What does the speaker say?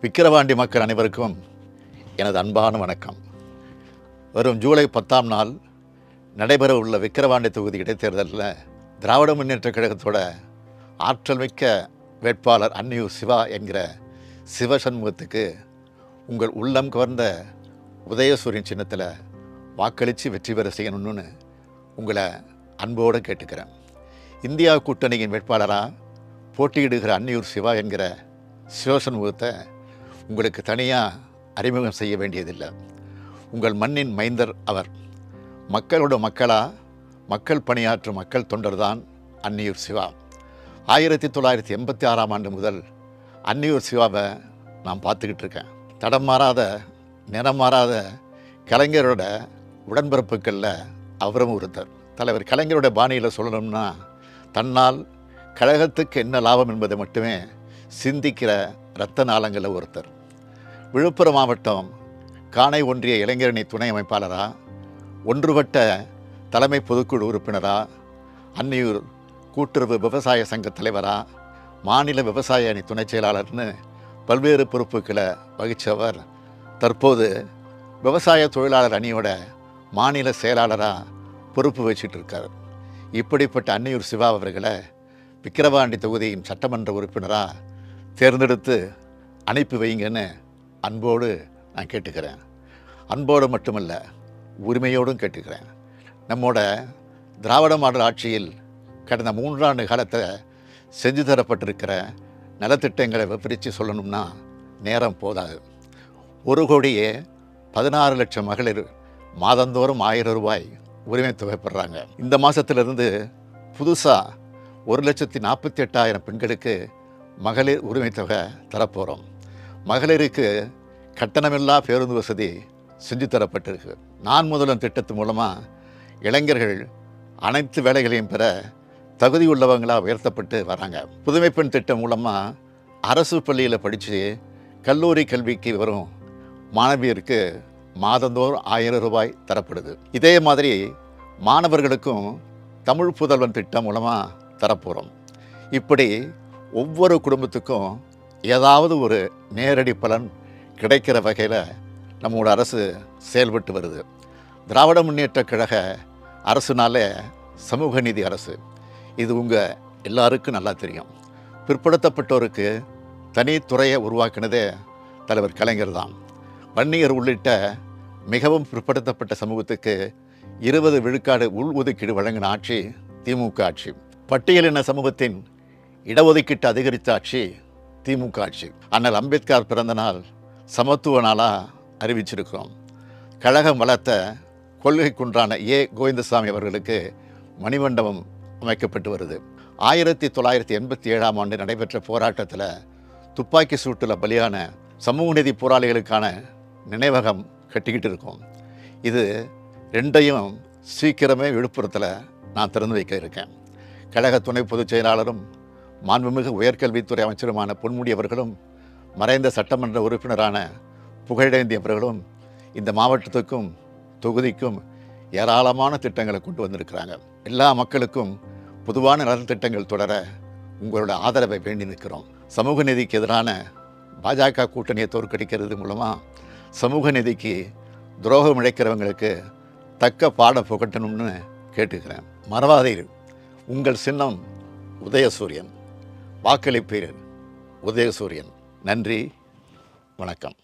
விக்கிரவாண்டி மக்கள் அனைவருக்கும் எனது அன்பான வணக்கம். வரும் ஜூலை 10ஆம் நாள் நடைபெற உள்ள விக்கிரவாண்டி தொகுதி இடைத்தேர்தலில் திராவிட முன்னேற்றக் கழகத்தோட ஆற்றல் மிக்க வேட்பாளர் அன்னியூர் சிவா என்கிற சிவசண்முகத்துக்கு உங்கள் உள்ளம் கவர்ந்த உதயசூரியன் சின்னத்தில் வாக்களித்து வெற்றி பெற செய்யணும்னு உங்களை அன்போடு கேட்டுக்கிறேன். இந்தியா கூட்டணியின் வேட்பாளராக போட்டியிடுகிற அன்னியூர் சிவா என்கிற சிவசண்முகத்தை உங்களுக்கு தனியாக அறிமுகம் செய்ய வேண்டியதில்லை. உங்கள் மண்ணின் மைந்தர் அவர். மக்களோட மக்களாக மக்கள் பணியாற்றும் மக்கள் தொண்டர் தான் அன்னியூர் சிவா. 1986ஆம் ஆண்டு முதல் அன்னியூர் சிவாவை நான் பார்த்துக்கிட்டு இருக்கேன். தடம் மாறாத நிறம் மாறாத கலைஞரோட உடன்பிறப்புகளில் அவரும் ஒருத்தர். தலைவர் கலைஞரோட பாணியில் சொல்லணும்னா தன்னால் கழகத்துக்கு என்ன லாபம் என்பதை மட்டுமே சிந்திக்கிற இரத்த நாளங்களில் ஒருத்தர். விழுப்புரம் மாவட்டம் காணை ஒன்றிய இளைஞரணி துணை அமைப்பாளராக, ஒன்றுபட்ட தலைமை பொதுக்குழு உறுப்பினராக, அன்னியூர் கூட்டுறவு விவசாய சங்க தலைவராக, மாநில விவசாய அணி துணை செயலாளர்னு பல்வேறு பொறுப்புகளை வகித்தவர் தற்போது விவசாய தொழிலாளர் அணியோட மாநில செயலாளராக பொறுப்பு வச்சிட்டு இருக்கார். இப்படிப்பட்ட அன்னியூர் சிவா அவர்களை விக்கிரவாண்டி தொகுதியின் சட்டமன்ற உறுப்பினராக தேர்ந்தெடுத்து அனுப்பி வைங்கன்னு அன்போடு நான் கேட்டுக்கிறேன். அன்போடு மட்டுமல்ல, உரிமையோடும் கேட்டுக்கிறேன். நம்மோட திராவிட மாடல் ஆட்சியில் கடந்த 3 ஆண்டு காலத்தில் செஞ்சு தரப்பட்டிருக்கிற நலத்திட்டங்களை விவரித்து சொல்லணும்னா நேரம் போதாது. 1,16,00,000 மகளிர் மாதந்தோறும் 1000 ரூபாய் உரிமை தொகை பெறுறாங்க. இந்த மாதத்திலிருந்து புதுசாக 1,48,000 பெண்களுக்கு மகளிர் உரிமை தொகை தரப்போகிறோம். மகளிருக்கு கட்டணமில்லா பேருந்து வசதி செஞ்சு தரப்பட்டிருக்கு. நான் முதல்வன் திட்டத்து மூலமாக இளைஞர்கள் அனைத்து வேலைகளையும் பெற தகுதி உள்ளவங்களாக உயர்த்தப்பட்டு வராங்க. புதுமை பெண் திட்டம் மூலமாக அரசு பள்ளியில் படித்து கல்லூரி கல்விக்கு வரும் மாணவியருக்கு மாதந்தோறும் 1000 ரூபாய் தரப்படுது. இதே மாதிரி மாணவர்களுக்கும் தமிழ் புதல்வன் திட்டம் மூலமாக தரப்போகிறோம். இப்படி ஒவ்வொரு குடும்பத்துக்கும் ஏதாவது ஒரு நேரடி பலன் கிடைக்கிற வகையில் நம்மளோட அரசு செயல்பட்டு வருது. திராவிட முன்னேற்றக் கழக அரசுனாலே சமூக நீதி அரசு. இது உங்கள் எல்லாருக்கும் நல்லா தெரியும். பிற்படுத்தப்பட்டோருக்கு தனித்துறையை உருவாக்கினதே தலைவர் கலைஞர் தான். வன்னியர் உள்ளிட்ட மிகவும் பிற்படுத்தப்பட்ட சமூகத்துக்கு 20 விழுக்காடு உள் ஒதுக்கீடு வழங்கின ஆட்சி திமுக ஆட்சி. பட்டியலின சமூகத்தின் இடஒதுக்கீட்டு அதிகரித்த ஆட்சி திமுக ஆட்சி. அண்ணல் அம்பேத்கர் பிறந்த நாள் சமத்துவ நாளாக அறிவிச்சிருக்கிறோம். கழகம் வளர்த்த கொள்கை குன்றான கோவிந்தசாமி அவர்களுக்கு மணிமண்டபம் அமைக்கப்பட்டு வருது. 1987ஆம் ஆண்டு நடைபெற்ற போராட்டத்தில் துப்பாக்கி சூட்டில் பலியான சமூக நீதி போராளிகளுக்கான நினைவகம் கட்டிக்கிட்டு இருக்கோம். இது ரெண்டையும் சீக்கிரமே விழுப்புரத்தில் நான் திறந்து வைக்க இருக்கேன். கழக துணை பொதுச் செயலாளரும் மாண்புமிகு உயர்கல்வித்துறை அமைச்சருமான பொன்முடி அவர்களும் மறைந்த சட்டமன்ற உறுப்பினரான புகழேந்தி அவர்களும் இந்த மாவட்டத்துக்கும் தொகுதிக்கும் ஏராளமான திட்டங்களை கொண்டு வந்திருக்கிறாங்க. எல்லா மக்களுக்கும் பொதுவான நலத்திட்டங்கள் தொடர உங்களோட ஆதரவை வேண்டி நிற்கிறோம். சமூக நீதிக்கு எதிரான பாஜக கூட்டணியை தோற்கடிக்கிறது மூலமாக சமூக நீதிக்கு துரோகம் இழைக்கிறவங்களுக்கு தக்க பாடம் புகட்டணும்னு கேட்டுக்கிறேன். மறவாதீர், உங்கள் சின்னம் உதயசூரியன். வாக்களிப்பீர் உதயசூரியன். நன்றி, வணக்கம்.